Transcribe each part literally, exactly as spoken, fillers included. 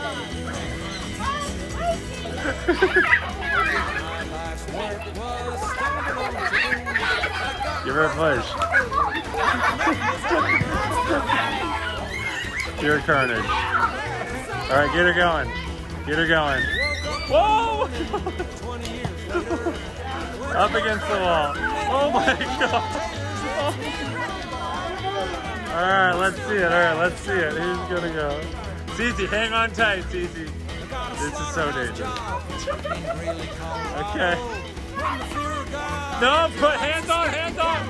Give her a push. Pure carnage. Alright, get her going. Get her going. Whoa! Up against the wall. Oh my god. Alright, let's see it. Alright, let's see it. Who's gonna go? Cece, hang on tight, Cece. This is so dangerous. Okay. No, put hands on, hands on.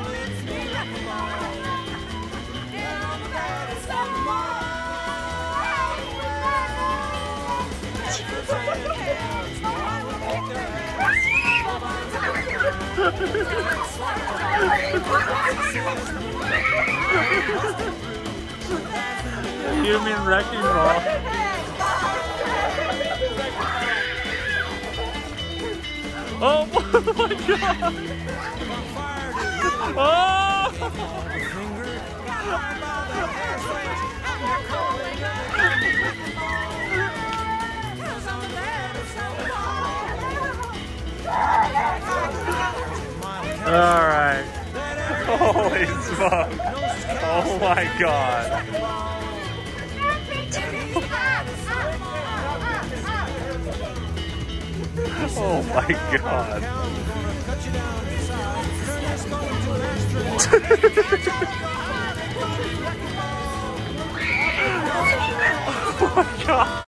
Human wrecking ball. Oh my god! Oh! All right. Holy smoke! Oh my god! Oh my god. Oh my god.